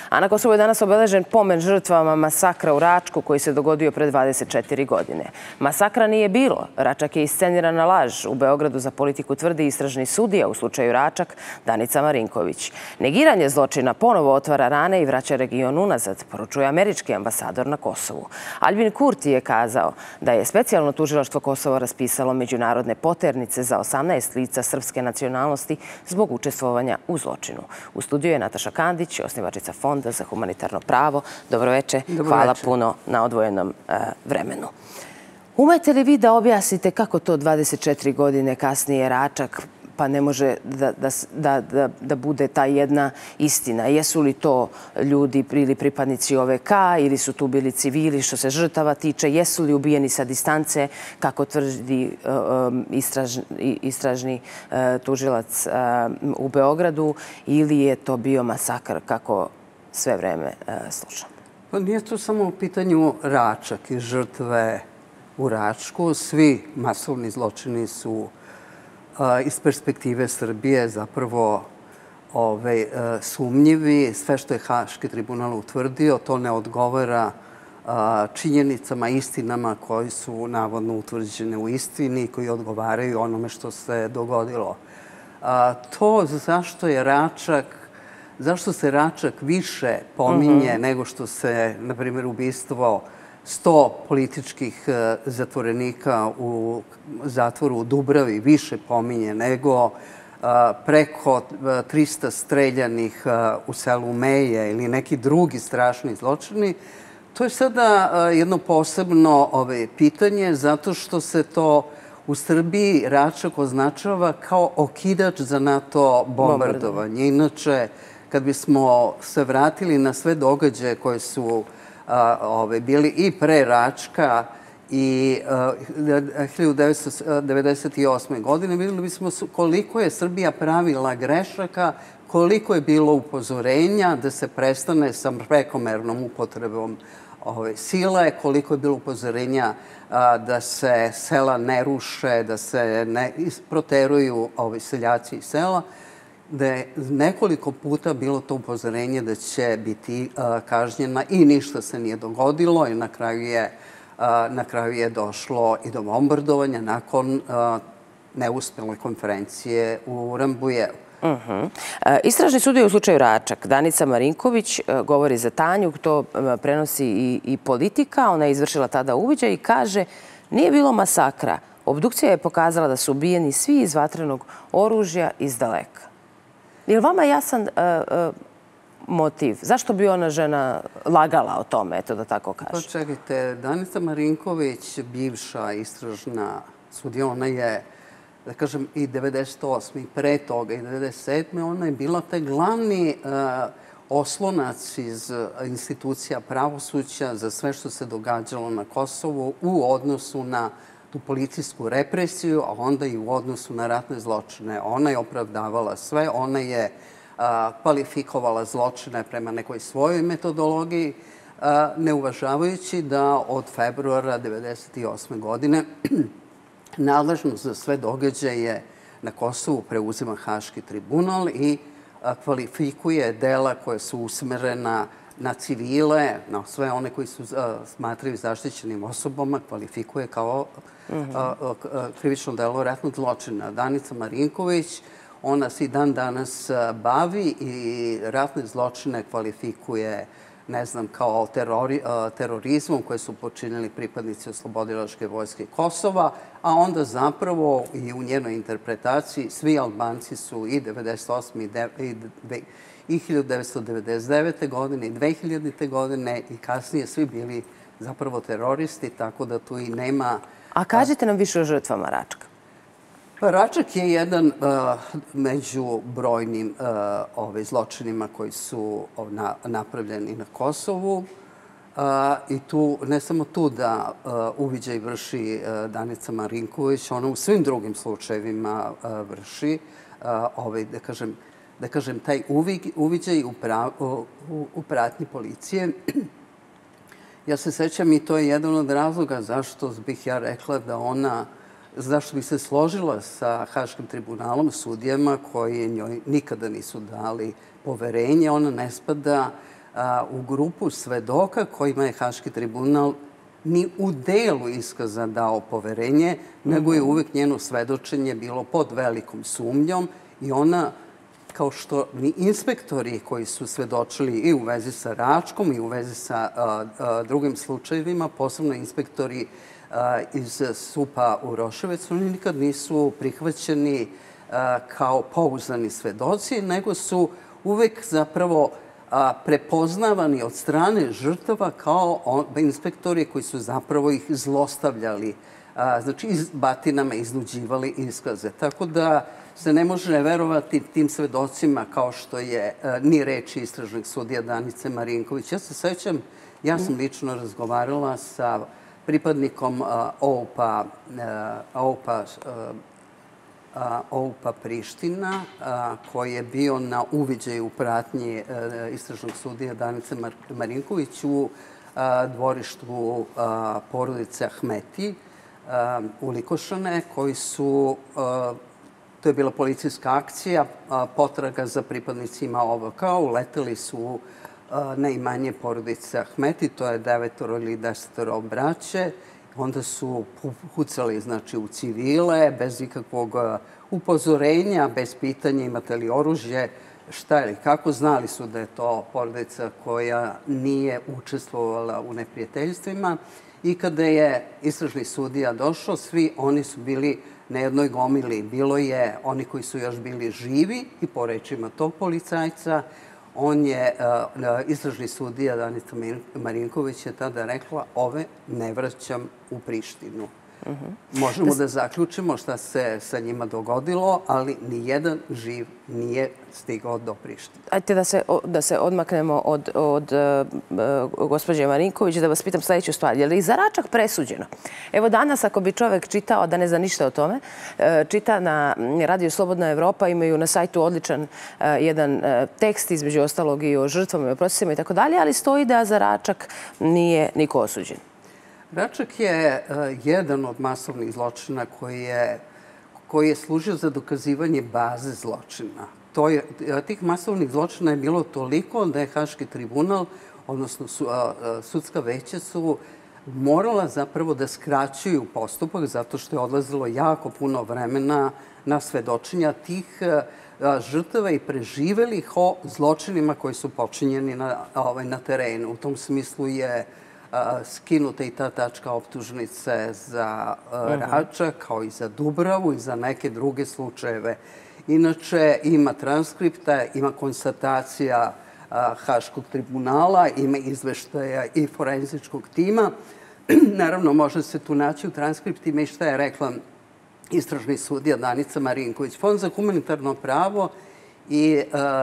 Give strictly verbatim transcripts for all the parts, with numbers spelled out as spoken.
A na Kosovu je danas obeležen pomen žrtvama masakra u Račku koji se dogodio pre dvadeset četiri godine. Masakra nije bilo. Račak je iscenirana laž. U Beogradu za politiku tvrdi istražni sudija u slučaju Račak Danica Marinković. Negiranje zločina ponovo otvara rane i vraća region unazad, poručuje američki ambasador na Kosovu. Albin Kurti je kazao da je specijalno tužilaštvo Kosova raspisalo međunarodne poternice za osamnaest lica srpske nacionalnosti zbog učestvovanja u zločinu. U studiju je Nataša Kandić, osnivačica Fonda za humanitarno pravo. Dobroveče. Hvala puno na odvojenom vremenu. Umete li vi da objasnite kako to dvadeset četiri godine kasnije Račak pa ne može da bude ta jedna istina? Jesu li to ljudi ili pripadnici O V K ili su tu bili civili što se žrtava tiče? Jesu li ubijeni sa distance, kako tvrdi istražni tužilac u Beogradu, ili je to bio masakr kako sve vreme slušamo? Pa nije to samo u pitanju Račak i žrtve u Račku. Svi masovni zločini su iz perspektive Srbije zapravo sumnjivi. Sve što je Haški tribunal utvrdio, to ne odgovara činjenicama, istinama koji su navodno utvrđene u istini i koji odgovaraju onome što se dogodilo. To zašto je Račak, zašto se Račak više pominje nego što se, na primjer, ubistvo sto političkih zatvorenika u zatvoru u Dubravi više pominje nego preko trista streljanih u selu Meje ili neki drugi strašni zločini. To je sada jedno posebno pitanje zato što se to u Srbiji Račak označava kao okidač za NATO bombardovanje. Inače, kad bismo se vratili na sve događaje koje su bili i pre Račka i hiljadu devetsto devedeset osme. godine, vidjeli bismo koliko je Srbija pravila grešaka, koliko je bilo upozorenja da se prestane sa prekomernom upotrebom sile, koliko je bilo upozorenja da se sela ne ruše, da se ne proteruju seljaci iz sela, da je nekoliko puta bilo to upozorenje da će biti kažnjena i ništa se nije dogodilo i na kraju je došlo i do bombardovanja nakon neuspjelne konferencije u Rambujeu. Istražni sudija u slučaju Račak, Danica Marinković, govori za Tanju, to prenosi i Politika. Ona je izvršila tada uviđaj i kaže: nije bilo masakra. Obdukcija je pokazala da su ubijeni svi iz vatrenog oružja iz daleka. Je li vama jasan motiv? Zašto bi ona žena lagala o tome, eto da tako kaže? Pa čekajte, Danica Marinković, bivša istražna sudija, ona je, da kažem, i devedeset osme i pre toga, i devedeset sedme ona je bila taj glavni oslonac iz institucija pravosuđa za sve što se događalo na Kosovu u odnosu na tu policijsku represiju, a onda i u odnosu na ratne zločine. Ona je opravdavala sve, ona je kvalifikovala zločine prema nekoj svojoj metodologiji, ne uvažavajući da od februara devedeset osme. godine nadležnost za sve događaje na Kosovu preuzima Haški tribunal i kvalifikuje dela koje su usmerena na civile, na sve one koji su smatraju zaštićenim osobama, kvalifikuje kao krivično delo ratnog zločina. Danica Marinković, ona se i dan danas bavi i ratne zločine kvalifikuje, ne znam, kao terorizmom koje su počinili pripadnici Oslobodilačke vojske Kosova, a onda zapravo i u njenoj interpretaciji svi Albanci su i devedeset osme i hiljadu devetsto devedeset devete. godine i dve hiljadite. godine i kasnije svi bili zapravo teroristi, tako da tu i nema... A kažite nam više o žrtvama Račka. Račak je jedan među brojnim zločinima koji su napravljeni na Kosovu. I tu, ne samo tu da uviđaj vrši Danica Marinković, ona u svim drugim slučajevima vrši, da kažem, da kažem, taj uviđaj u pratnji policije. Ja se sećam i to je jedan od razloga zašto bih ja rekla da ona, zašto bi se složila sa Haškim tribunalom, sudijama koji njoj nikada nisu dali poverenje. Ona ne spada u grupu svedoka kojima je Haški tribunal ni u delu iskaza dao poverenje, nego je uvek njeno svedočenje bilo pod velikom sumnjom i ona, kao što ni inspektori koji su svedočili i u vezi sa Račkom i u vezi sa drugim slučajevima, posebno inspektori iz S U P-a u Uroševac, oni nikad nisu prihvaćeni kao pouzdani svedoci, nego su uvek zapravo prepoznavani od strane žrtava kao inspektori koji su zapravo ih zlostavljali, znači batinama iznuđivali iskaze. Tako da se ne može verovati tim svedocima kao što je ni reči istražnog sudija Danice Marinković. Ja se sećam, ja sam lično razgovarala sa pripadnikom O U P-a O U P-a Priština, koji je bio na uviđaju u pratnji istražnog sudija Danice Marinković u dvorištu porodice Ahmeti u Likošane, koji su, to je bila policijska akcija, potraga za pripadnicima O V K-a, uleteli su na imanje porodice Ahmeti, to je devetoro ili desetoro braće. Onda su pucali u civile, bez ikakvog upozorenja, bez pitanja imate li oružje, šta ili kako. Znali su da je to porodica koja nije učestvovala u neprijateljstvima. I kada je istražni sudija došao, svi oni su bili na jednoj gomili. Bilo je oni koji su još bili živi i po rečima tog policajca, on je, istražni sudija Danica Marinković je tada rekla, ove ne vraćam u Prištinu. Možemo da zaključimo šta se sa njima dogodilo, ali nijedan živ nije stigao do Prištine. Ajde da se odmaknemo od gospođe Marinković, da vas pitam sljedeću stvar. Je li za Račak presuđeno? Evo danas, ako bi čovek čitao, da ne zna ništa o tome, čita na Radio Slobodna Evropa, imaju na sajtu odličan jedan tekst, između ostalog i o žrtvama i o procesima i tako dalje, ali stoji da za Račak nije niko osuđen. Račak je jedan od masovnih zločina koji je služio za dokazivanje baze zločina. Tih masovnih zločina je bilo toliko da je Haški tribunal, odnosno sudska veća, su morala zapravo da skraćuju postupak zato što je odlazilo jako puno vremena na svedočenja tih žrtava i preživelih o zločinima koji su počinjeni na terenu. U tom smislu je skinuta i ta tačka optužnice za Račak, kao i za Dubravu i za neke druge slučajeve. Inače, ima transkripta, ima konstatacija Haškog tribunala, ima izveštaja i forenzičkog tima. Naravno, može se tu naći u transkriptima i šta je rekla istražni sudija Danica Marinković. Fond za humanitarno pravo i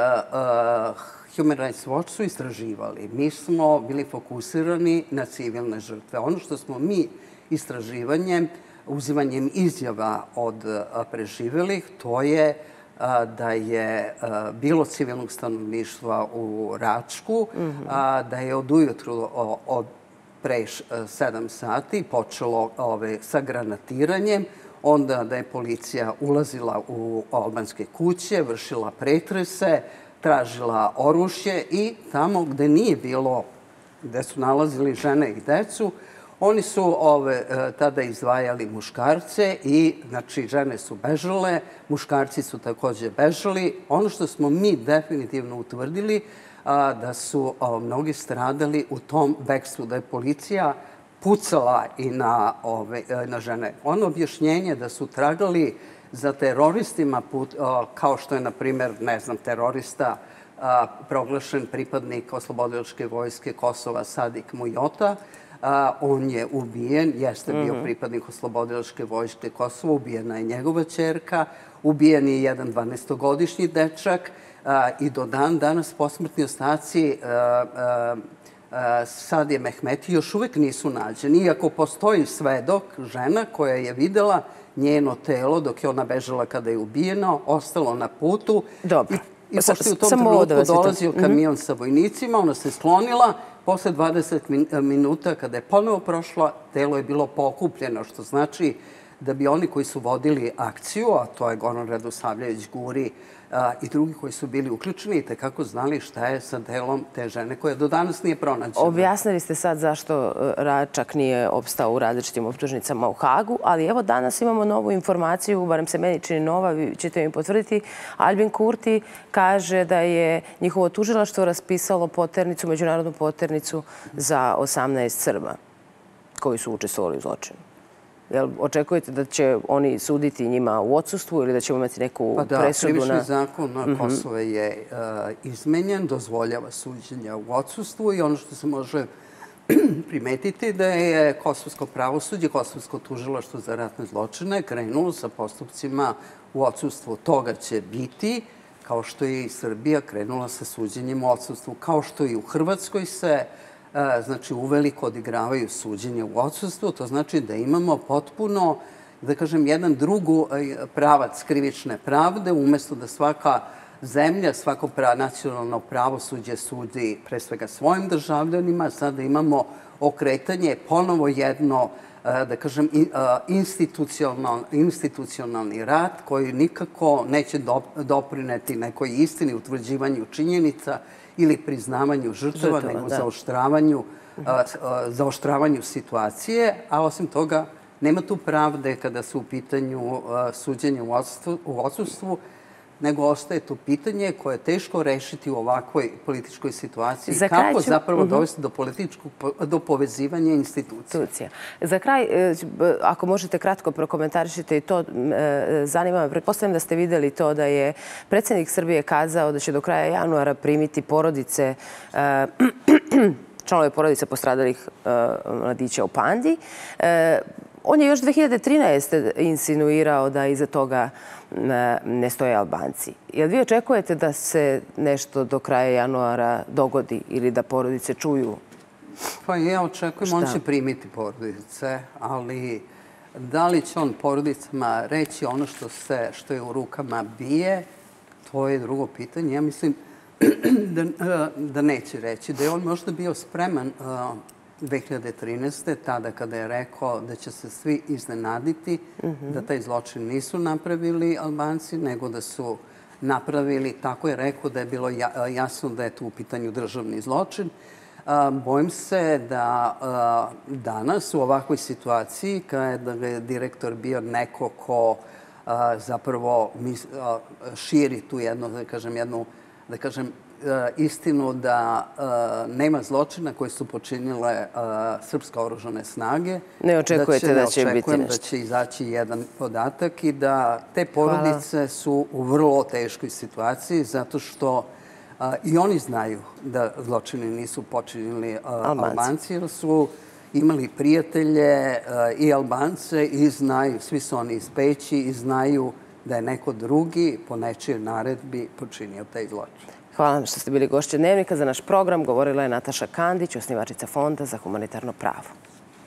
Human Rights Watch su istraživali. Mi smo bili fokusirani na civilne žrtve. Ono što smo mi istraživanjem, uzimanjem izjava od preživelih, to je da je bilo civilnog stanovništva u Račku, da je od ujutru od pre sedam sati počelo sa granatiranjem, onda da je policija ulazila u albanske kuće, vršila pretrese, tražila oružje i tamo gde nije bilo, gde su nalazili žene i decu, oni su tada izdvajali muškarce i, znači, žene su bežale, muškarci su takođe bežali. Ono što smo mi definitivno utvrdili, da su mnogi stradali u tom bekstvu, da je policija pucala i na žene. Ono objašnjenje da su tragali za teroristima, kao što je, na primjer, ne znam, terorista proglašen pripadnik Oslobodilačke vojske Kosova Sadik Mujota. On je ubijen, jeste bio pripadnik Oslobodilačke vojske Kosova, ubijena je njegova ćerka, ubijen je jedan dvanaestogodišnji dečak i do dan danas posmrtni ostaci Sadije Mehmeti još uvek nisu nađeni. Iako postoji svedok, žena koja je videla njeno telo dok je ona bežala kada je ubijeno, ostalo na putu. Dobro. I pošto je u tom trenutku dolazio kamion sa vojnicima, ona se sklonila. Posle dvadeset minuta, kada je ponovo prošla, telo je bilo pokupljeno, što znači da bi oni koji su vodili akciju, a to je Goran Radosavljević Guri i drugi koji su bili uključeni i tekako znali šta je sa delom te žene koja do danas nije pronađena. Objasnili ste sad zašto Račak nije opstao u različitim optužnicama u Hagu, ali evo danas imamo novu informaciju, barem se meni čini nova, vi ćete mi potvrditi. Albin Kurti kaže da je njihovo tužilaštvo raspisalo poternicu, međunarodnu poternicu za osamnaest Srba koji su učestvovali u zločinu. Jel očekujete da će oni suditi njima u odsustvu ili da ćemo imati neku pa da, presudu? Krivični na... zakon na Kosovo je uh, izmenjen, dozvoljava suđenja u odsustvu i ono što se može primetiti da je kosovsko pravosuđe, kosovsko tužilaštvo za ratne zločine krenulo sa postupcima u odsustvu. Toga će biti, kao što je i Srbija krenula sa suđenjem u odsustvu, kao što i u Hrvatskoj se znači uveliko odigravaju suđenje u odsustvu. To znači da imamo potpuno, da kažem, jedan drugu pravac krivične pravde, umjesto da svaka zemlja, svako nacionalno pravosuđe sudi pre svega svojim državljanima. Sada imamo okretanje, ponovo jedno, da kažem, institucionalni rat koji nikako neće doprineti nekoj istini, utvrđivanju činjenica ili priznavanju žrtava, nego zaoštravanju situacije. A osim toga, nema tu pravde kada su u pitanju suđenja u odsustvu, nego ostaje to pitanje koje je teško rešiti u ovakvoj političkoj situaciji. Kako zapravo dovesti do povezivanja institucija. Za kraj, ako možete kratko prokomentarišite i to, zanima me, pretpostavljam da ste videli to da je predsjednik Srbije kazao da će do kraja januara primiti porodice, članove porodice postradalih mladića u Pandi. On je još dve hiljade trinaeste. insinuirao da iza toga ne stoje Albanci. Jel vi očekujete da se nešto do kraja januara dogodi ili da porodice čuju? Pa ja očekujem, on će primiti porodice, ali da li će on porodicama reći ono što je u rukama bije, to je drugo pitanje. Ja mislim da neće reći. Da je on možda bio spreman dve hiljade trinaeste. tada kada je rekao da će se svi iznenaditi, da taj zločin nisu napravili Albanci, nego da su napravili, tako je rekao, da je bilo jasno da je tu u pitanju državni zločin. Bojim se da danas u ovakvoj situaciji, kada je direktor bio neko ko zapravo širi tu jednu, da kažem, jednu, da kažem, istinu da nema zločina koji su počinile srpske oružane snage. Ne očekujete da će biti nešto? Ne očekujem da će izaći jedan podatak i da te porodice su u vrlo teškoj situaciji zato što i oni znaju da zločine nisu počinili Albanci jer su imali prijatelje i Albance i znaju, svi su oni iz Peći i znaju da je neko drugi po nečijoj naredbi počinio taj zločin. Hvala vam što ste bili gošće Dnevnika. Za naš program govorila je Nataša Kandić, osnivačica Fonda za humanitarno pravo.